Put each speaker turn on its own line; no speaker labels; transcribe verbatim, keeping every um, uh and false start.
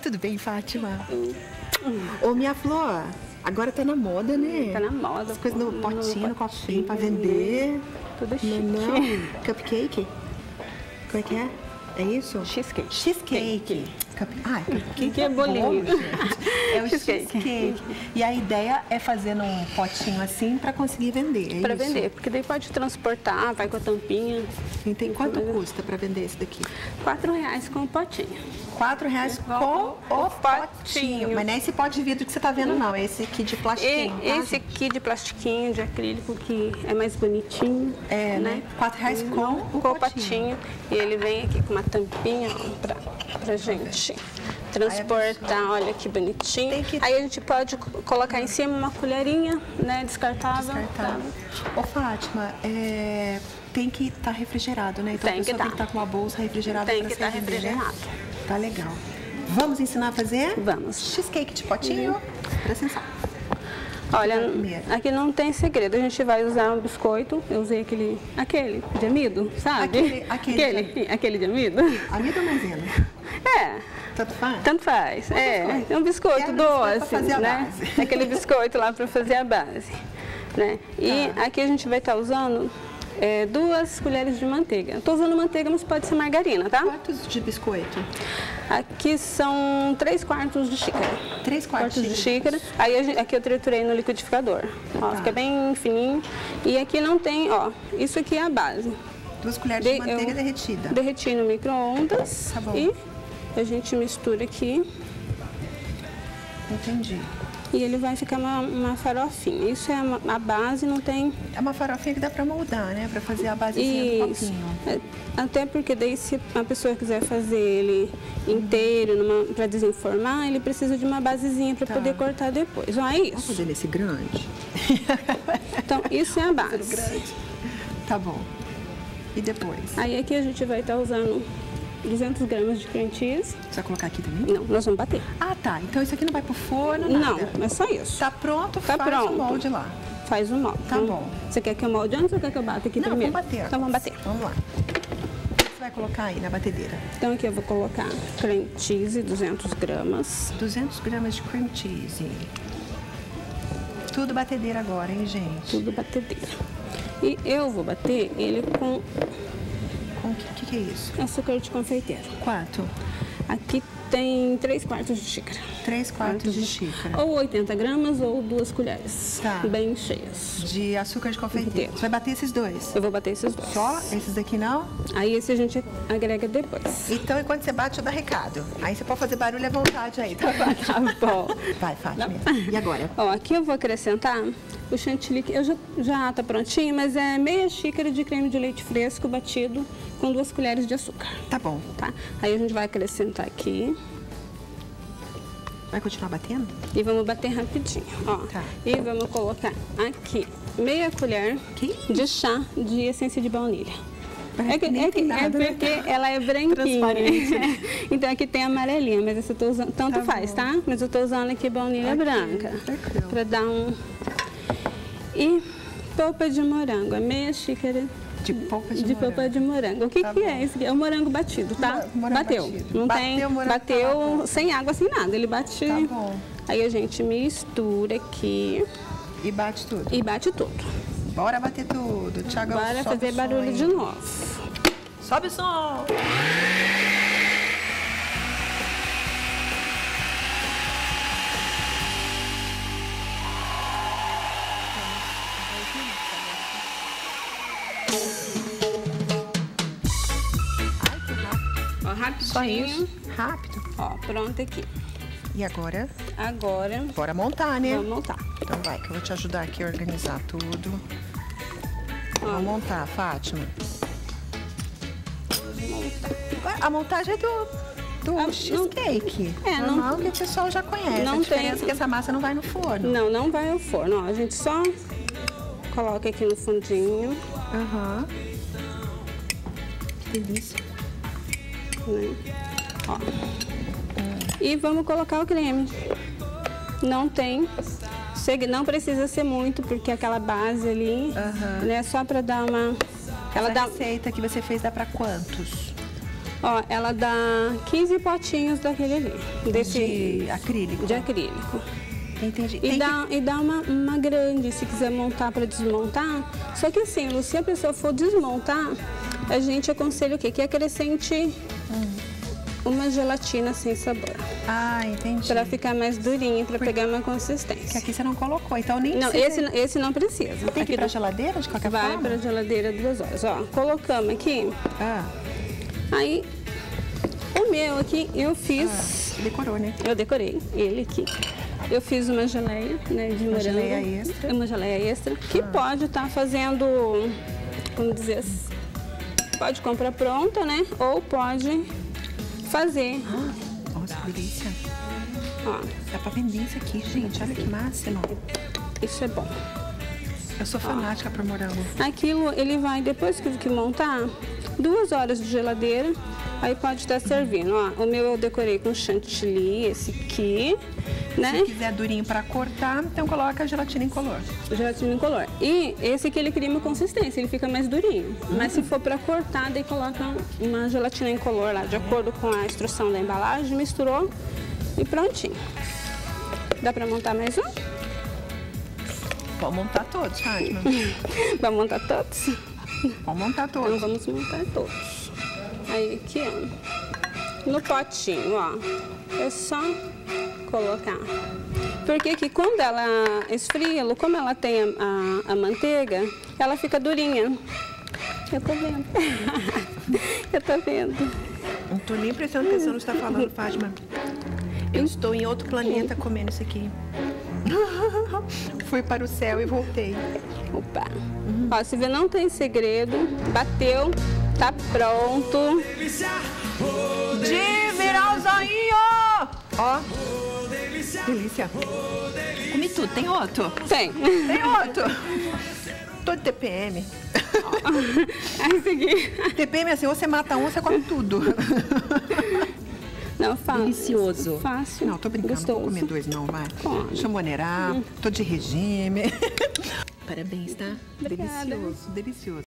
Tudo bem, Fátima? Ô, minha flor, agora tá na moda, né?
Tá na moda.
As coisas no potinho, no copinho pra vender.
Tudo chique.
Não, não. Cupcake? Como é que é? É isso?
Cheesecake.
Cheesecake. Cup... Ah, cupcake
Que é bolinho.
bom, gente. É o
Cheesecake.
cheesecake. E a ideia é fazer num potinho assim pra conseguir vender, é
Pra
isso?
vender, porque daí pode transportar, vai com a tampinha.
Então, quanto custa pra vender esse daqui?
Quatro reais com o potinho.
Quatro reais com o potinho. Mas não é esse pote de vidro que você tá vendo, não. É esse aqui de plastiquinho,
E,
tá,
esse
gente?
aqui de plastiquinho, de acrílico, que é mais bonitinho.
É, né? Quatro reais com o
Com o
potinho.
potinho. E ele vem aqui com uma tampinha ó, pra, pra gente transportar. Olha que bonitinho.
Tem que-
Aí a gente pode co- colocar em cima uma colherinha, né, descartável.
Descartável. Ô, Fátima, é, tem que estar refrigerado, né? Então
Tem
a
que
pessoa
tá.
tem que estar com uma bolsa refrigerada
Tem
pra
que
você
tá
vender, né?
refrigerado.
Tá legal. Vamos ensinar a fazer?
Vamos.
Cheesecake de potinho. Presta atenção.
Olha,
primeiro?
aqui não tem segredo. A gente vai usar um biscoito. Eu usei aquele, aquele de amido, sabe?
Aquele- aquele
aquele, aquele de amido.
Amido ou maisena?
É.
Tanto faz?
Tanto faz. É,
biscoito.
é um biscoito
Quero biscoito pra
doce,
fazer a
né?
base.
Aquele biscoito lá para fazer a base, né? E
Tá.
aqui a gente vai estar usando é, duas colheres de manteiga. Estou usando manteiga, mas pode ser margarina, tá?
Quantos de biscoito?
Aqui são três quartos de xícara.
Três quartos,
Quartos de xícara. Aí a gente- aqui eu triturei no liquidificador. Ó,
Tá.
fica bem fininho. E aqui não tem, ó, isso aqui é a base.
Duas colheres de,
De-
manteiga
eu
derretida.
Derreti no micro-ondas.
Tá bom.
E a gente mistura aqui.
Entendi.
E ele vai ficar uma, uma farofinha. Isso é uma- a base, não tem...
É uma farofinha que dá pra moldar, né? Pra fazer a basezinha do
Isso.
copinho.
É, até porque daí se a pessoa quiser fazer ele inteiro para desenformar, ele precisa de uma basezinha para
Tá.
poder cortar depois. Ó, é
Vamos
isso.
fazer nesse grande?
Então, isso é a base.
grande. Tá bom. E depois?
Aí aqui a gente vai estar usando duzentos gramas de cream cheese.
Você vai colocar aqui também?
Não, nós vamos bater.
Ah, tá. Então isso aqui não vai pro forno, nada?
Não, é só isso.
Tá pronto,
Tá
faz
pronto.
o molde lá.
Faz o molde.
Tá
Então,
bom.
Você quer que eu molde antes ou quer que eu bata aqui
Não,
primeiro?
vamos bater.
Então vamos bater.
Vamos lá. O que você vai colocar aí na batedeira?
Então aqui eu vou colocar cream cheese, duzentos gramas.
duzentos gramas de cream cheese. Tudo batedeira agora, hein, gente?
Tudo batedeira. E eu vou bater ele com
Com o que, que, que é isso?
açúcar de confeiteiro.
Quanto?
Aqui tem três quartos de xícara.
Três quartos de xícara.
Ou oitenta gramas ou duas colheres.
Tá.
Bem cheias.
De açúcar de confeiteiro. Você vai bater esses dois?
Eu vou bater esses dois.
Só? Esses daqui não?
Aí esse a gente agrega depois.
Então, enquanto você bate, eu dou recado. Aí você pode fazer barulho à vontade aí, tá?
Tá bom.
Vai, Fátima. E agora?
Ó, aqui eu vou acrescentar o chantilly, que eu já, já tá prontinho, mas é meia xícara de creme de leite fresco batido com duas colheres de açúcar,
Tá bom.
tá? Aí a gente vai acrescentar aqui
Vai continuar batendo?
e vamos bater rapidinho, ó.
Tá.
E vamos colocar aqui meia colher
Que
de chá de essência de baunilha.
Parece
É, que,
que nem
é, que-
tem
é
nada, né?
porque ela é branquinha.
Transparente.
Então aqui tem amarelinha, mas essa eu tô usando, tanto
Tá
faz,
bom.
tá? Mas eu tô usando aqui baunilha
Ok,
branca.
tranquilo.
Pra dar um... E polpa de morango, é meia xícara
De polpa de,
de
morango.
polpa de morango. O que,
Tá
que
bom.
é isso aqui? É o morango batido, tá?
Mo- morango
bateu.
batido.
Não
Bateu
tem,
o morango,
bateu
tá lá, pronto.
sem água, sem nada. Ele bate...
Tá bom.
Aí a gente mistura aqui
E bate tudo.
e bate tudo.
Bora bater tudo. Thiago,
Bora
sobe
fazer
o som
barulho
aí.
de novo.
Sobe o som. Ai, que rápido.
Ó, rapidinho.
Só isso. Rápido.
Ó, pronto aqui.
E agora?
Agora,
Bora montar, né?
vamos montar.
Então vai, que eu vou te ajudar aqui a organizar tudo. Vamos montar, Fátima. A montagem é do, do
Ah, não-
cheesecake.
É, não-
normal que o pessoal já conhece.
não
a diferença
tem-
é que essa massa não vai no forno.
Não, não vai ao forno, ó. A gente só coloca aqui no fundinho,
Aham. Que delícia.
né? Ó. E vamos colocar o creme. Não tem... seg- Não precisa ser muito, porque aquela base ali,
Aham.
né? Só pra dar uma... Ela
Essa
dá...
receita que você fez dá pra quantos?
Ó, ela dá quinze potinhos daquele ali. Desse,
de acrílico?
De acrílico.
Entendi.
E
Tem
dá,
que...
e dá uma, uma grande, se quiser montar para desmontar. Só que assim, Lu, se a pessoa for desmontar, a gente aconselha o quê? Que acrescente hum. uma gelatina sem sabor.
Ah, entendi.
Para ficar mais durinho, para
Por...
pegar uma consistência.
Que aqui você não colocou, então nem
não,
precisa...
esse, esse não precisa.
Tem que ir para a geladeira de qualquer
vai
forma?
Vai para a geladeira duas horas. Ó, colocamos aqui.
Ah.
Aí, o meu aqui, eu fiz...
Ah, decorou, né?
Eu decorei ele aqui. Eu fiz uma geleia, né, de morango. Uma
geleia extra.
Uma geleia extra, que ah. pode estar tá fazendo, como dizer, pode comprar pronta, né? Ou pode fazer.
Ah, nossa, que delícia.
Ó.
Dá pra vender isso aqui, gente. Olha que máximo.
Isso é bom.
Eu sou fanática por morango.
Aquilo, ele vai, depois que, que montar, duas horas de geladeira, aí pode estar servindo. Ó, o meu eu decorei com chantilly, esse aqui, né?
Se quiser durinho para cortar, então coloca a gelatina incolor.
Gelatina incolor. E esse aqui ele cria uma consistência, ele fica mais durinho. Uhum. Mas se for para cortar, daí coloca uma gelatina incolor lá, de acordo com a instrução da embalagem, misturou e prontinho. Dá para montar mais um?
Pode montar todos, Fátima.
Vamos montar todos?
Vamos montar todos.
Então vamos montar todos. Aí aqui, ó, no potinho, ó, é só colocar. Porque que quando ela esfria, como ela tem a, a, a manteiga, ela fica durinha. Eu tô vendo. Eu tô vendo.
Não tô nem prestando atenção no que você tá falando, Fátima. Eu estou em outro planeta comendo isso aqui. Fui para o céu e voltei.
Opa. Uhum. Ó, se vê, não tem segredo. Bateu, tá pronto.
De virar o zoinho! Ó. Delícia. Comi tudo. Tem outro?
Tem.
Tem outro. Tô de T P M.
Esse aqui.
T P M é assim, ou você mata um, ou você come tudo.
Não, fácil.
Delicioso.
Fácil.
Não, tô brincando.
Gostoso.
Não vou comer dois, não, vai.
Come.
Deixa eu maneirar. Hum. Tô de regime. Parabéns, tá?
Obrigada.
Delicioso, delicioso.